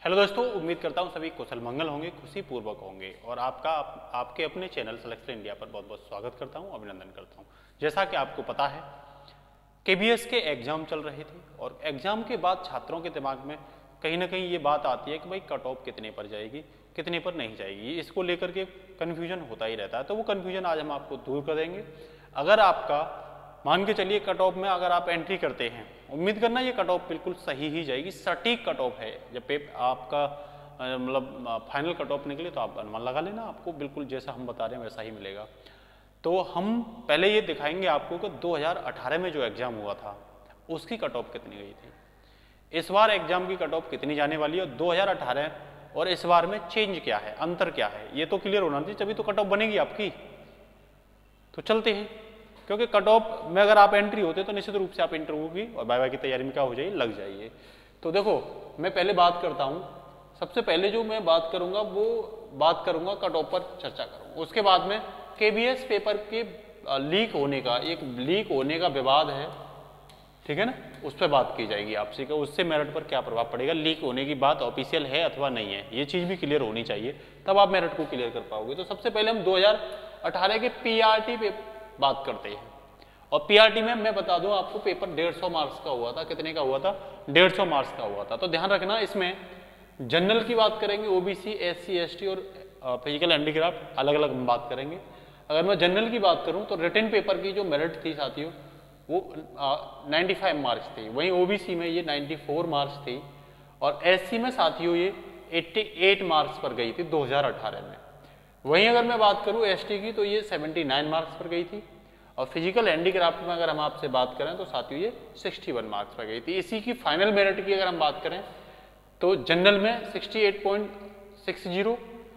Hello दोस्तों, उम्मीद करता हूं सभी कुशल मंगल होंगे, खुशी पूर्वक होंगे और आपके अपने चैनल सेलेक्शन इंडिया पर बहुत बहुत स्वागत करता हूं, अभिनंदन करता हूं। जैसा कि आपको पता है केबीएस के एग्जाम चल रहे थे और एग्जाम के बाद छात्रों के दिमाग में कहीं ना कहीं ये बात आती है कि भाई कट ऑफ कितने पर जाएगी, कितने पर नहीं जाएगी, इसको लेकर के कन्फ्यूजन होता ही रहता है। तो वो कन्फ्यूजन आज हम आपको दूर कर देंगे। अगर आपका मान के चलिए कट ऑफ में अगर आप एंट्री करते हैं, उम्मीद करना ये कट ऑफ बिल्कुल सही ही जाएगी, सटीक कट ऑफ है। जब आपका मतलब फाइनल कट ऑफ निकले तो आप अनुमान लगा लेना, आपको बिल्कुल जैसा हम बता रहे हैं वैसा ही मिलेगा। तो हम पहले ये दिखाएंगे आपको कि 2018 में जो एग्जाम हुआ था उसकी कट ऑफ कितनी गई थी, इस बार एग्जाम की कट ऑफ कितनी जाने वाली है, 2018 और इस बार में चेंज क्या है, अंतर क्या है, ये तो क्लियर होना चाहिए, तभी तो कट ऑफ बनेगी आपकी। तो चलते हैं, क्योंकि कट ऑफ में अगर आप एंट्री होते तो निश्चित रूप से आप इंटरव्यू की और वाइवा की तैयारी में क्या हो जाइए, लग जाइए। तो देखो मैं पहले बात करता हूँ, सबसे पहले जो मैं बात करूंगा वो बात करूंगा कट ऑफ पर चर्चा करूंगा। उसके बाद में केबीएस पेपर के लीक होने का, एक लीक होने का विवाद है, ठीक है ना, उस पर बात की जाएगी आपसे कि उससे मेरिट पर क्या प्रभाव पड़ेगा, लीक होने की बात ऑफिशियल है अथवा नहीं है, ये चीज़ भी क्लियर होनी चाहिए, तब आप मेरिट को क्लियर कर पाओगे। तो सबसे पहले हम 2018 के पीआरटी पे बात करते हैं। और पीआरटी में मैं बता दूं आपको, पेपर 150 मार्क्स का हुआ था। कितने का हुआ था? 150 मार्क्स का हुआ था। तो ध्यान रखना, इसमें जनरल की बात करेंगे, ओबीसी, एससी, एसटी और फिजिकल हैंडीक्राफ्ट अलग अलग हम बात करेंगे। अगर मैं जनरल की बात करूं तो रिटन पेपर की जो मेरिट थी साथियों वो 95 मार्क्स थी, वहीं ओबीसी में ये 94 मार्क्स थी और एससी में साथियों ये 88 मार्क्स पर गई थी 2018 में। वहीं अगर मैं बात करूं एसटी की तो ये 79 मार्क्स पर गई थी और फिजिकल हैंडीक्राफ्ट में अगर हम आपसे बात करें तो साथियों ये 61 मार्क्स पर गई थी। इसी की फाइनल मेरिट की अगर हम बात करें तो जनरल में 68.60,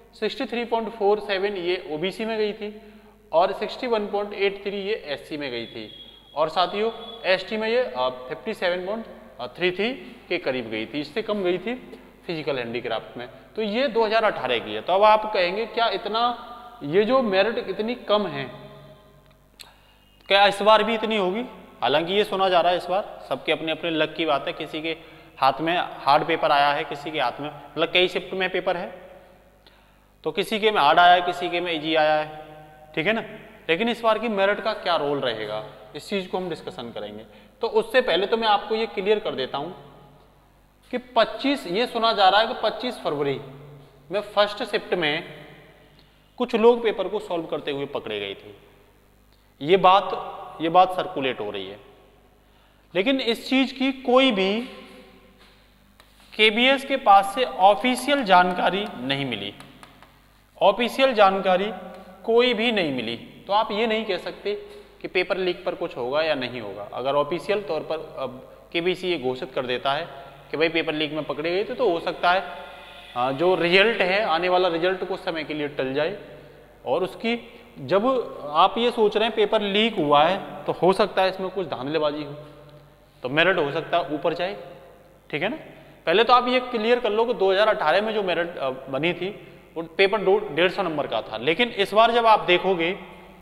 63.47 ये ओबीसी में गई थी और 61.83 ये एससी में गई थी और साथियों एसटी में ये 57.33 के करीब गई थी, इससे कम गई थी फिजिकल हैंडीक्राफ्ट में। तो ये 2018 की है। तो अब आप कहेंगे क्या इतना, ये जो मेरिट इतनी कम है, क्या इस बार भी इतनी होगी? हालांकि ये सुना जा रहा है इस बार, सबके अपने अपने लक की बात है, किसी के हाथ में हार्ड पेपर आया है, किसी के हाथ में मतलब कई शिफ्ट में पेपर है, तो किसी के में हार्ड आया है, किसी के में इजी आया है, ठीक है ना। लेकिन इस बार की मेरिट का क्या रोल रहेगा, इस चीज को हम डिस्कशन करेंगे। तो उससे पहले तो मैं आपको ये क्लियर कर देता हूं कि 25, ये सुना जा रहा है कि 25 फरवरी में फर्स्ट शिफ्ट में कुछ लोग पेपर को सॉल्व करते हुए पकड़े गए थे। ये बात सर्कुलेट हो रही है, लेकिन इस चीज की कोई भी केबीएस के पास से ऑफिशियल जानकारी नहीं मिली, ऑफिशियल जानकारी कोई भी नहीं मिली। तो आप ये नहीं कह सकते कि पेपर लीक पर कुछ होगा या नहीं होगा। अगर ऑफिशियल तौर पर अब केबीसी ये घोषित कर देता है कि भाई पेपर लीक में पकड़े गए थे, तो हो सकता है जो रिजल्ट है, आने वाला रिजल्ट कुछ समय के लिए टल जाए और उसकी, जब आप ये सोच रहे हैं पेपर लीक हुआ है तो हो सकता है इसमें कुछ धांधलेबाजी हो, तो मेरिट हो सकता है ऊपर जाए, ठीक है ना। पहले तो आप ये क्लियर कर लो कि 2018 में जो मेरिट बनी थी वो पेपर 150 नंबर का था, लेकिन इस बार जब आप देखोगे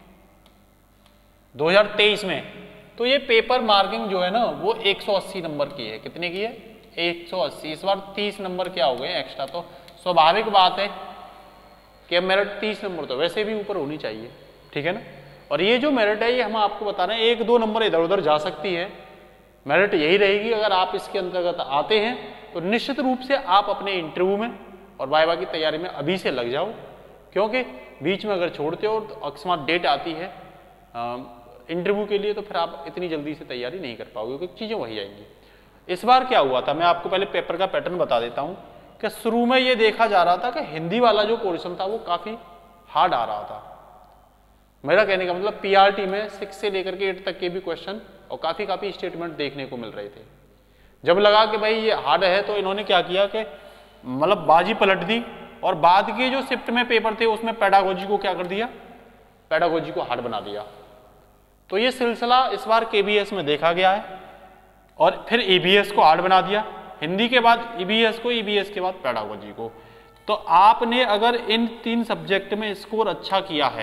2023 में तो ये पेपर मार्किंग जो है ना वो 180 नंबर की है। कितने की है? 180। इस बार 30 नंबर क्या हो गए एक्स्ट्रा। तो स्वाभाविक बात है कि अब मेरिट 30 नंबर तो वैसे भी ऊपर होनी चाहिए, ठीक है ना। और ये जो मेरिट है ये हम आपको बता रहे हैं, 1-2 नंबर इधर उधर जा सकती है, मेरिट यही रहेगी। अगर आप इसके अंतर्गत आते हैं तो निश्चित रूप से आप अपने इंटरव्यू में और वाइवा की तैयारी में अभी से लग जाओ, क्योंकि बीच में अगर छोड़ते हो तो अकस्मात डेट आती है इंटरव्यू के लिए तो फिर आप इतनी जल्दी से तैयारी नहीं कर पाओगे, क्योंकि चीज़ें वही आएंगी। इस बार क्या हुआ था, मैं आपको पहले पेपर का पैटर्न बता देता हूँ कि शुरू में ये देखा जा रहा था कि हिंदी वाला जो पोर्शन था वो काफ़ी हार्ड आ रहा था। मेरा कहने का मतलब पीआरटी में 6 से लेकर के 8 तक के भी क्वेश्चन और काफ़ी स्टेटमेंट देखने को मिल रहे थे। जब लगा कि भाई ये हार्ड है तो इन्होंने क्या किया कि मतलब बाजी पलट दी और बाद के जो शिफ्ट में पेपर थे उसमें पेडागोजी को क्या कर दिया, पेडागोजी को हार्ड बना दिया। तो ये सिलसिला इस बार केबीएस में देखा गया है और फिर ईबीएस को हार्ड बना दिया, हिंदी के बाद ईबीएस को, ईबीएस के बाद पेडागोजी को। तो आपने अगर इन 3 सब्जेक्ट में स्कोर अच्छा किया है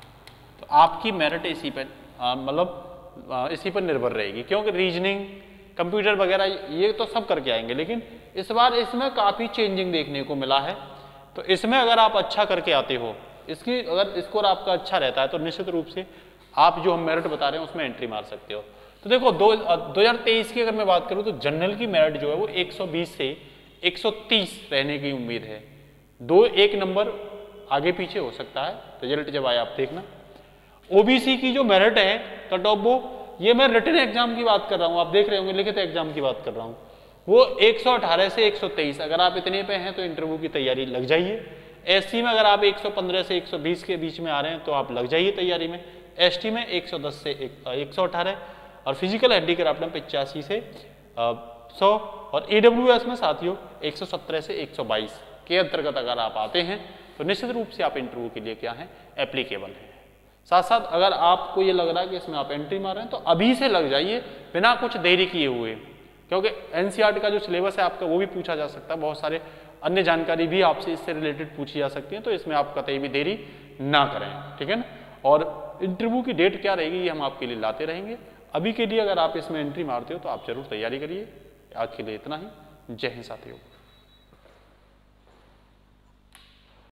तो आपकी मेरिट इसी पर मतलब इसी पर निर्भर रहेगी, क्योंकि रीजनिंग कंप्यूटर वगैरह ये तो सब करके आएंगे, लेकिन इस बार इसमें काफ़ी चेंजिंग देखने को मिला है। तो इसमें अगर आप अच्छा करके आते हो, इसकी अगर स्कोर आपका अच्छा रहता है तो निश्चित रूप से आप जो हम मेरिट बता रहे हैं उसमें एंट्री मार सकते हो। तो देखो 2023 की अगर मैं बात करूं तो जनरल की मेरिट जो है वो 120 से 130 रहने की उम्मीद है। 1 नंबर आगे पीछे हो सकता है, रिजल्ट जब आए आप देखना। ओबीसी की जो मेरिट है कट ऑफ, वो ये मैं रिटन एग्जाम की बात कर रहा हूँ, आप देख रहे होंगे लिखित एग्जाम की बात कर रहा हूँ, वो 118 से 123। अगर आप इतने पे हैं तो इंटरव्यू की तैयारी लग जाइए। एससी में अगर आप 115 से 120 के बीच में आ रहे हैं तो आप लग जाइए तैयारी में। एसटी में 110 से 118 और फिजिकल हैंडीक्राफ्ट में 85 से 100 और ईडब्ल्यूएस में साथियों 117 से 122 के अंतर्गत अगर आप आते हैं तो निश्चित रूप से आप इंटरव्यू के लिए क्या है, एप्लीकेबल है। साथ साथ अगर आपको ये लग रहा है कि इसमें आप एंट्री मार रहे हैं तो अभी से लग जाइए बिना कुछ देरी किए हुए, क्योंकि एनसीईआरटी का जो सिलेबस है आपका वो भी पूछा जा सकता है, बहुत सारे अन्य जानकारी भी आपसे इससे रिलेटेड पूछी जा सकती है। तो इसमें आप कतई भी देरी ना करें, ठीक है ना। और इंटरव्यू की डेट क्या रहेगी ये हम आपके लिए लाते रहेंगे। अभी के लिए अगर आप इसमें एंट्री मारते हो तो आप जरूर तैयारी करिए। आज के लिए इतना ही। जय हिंद साथियों।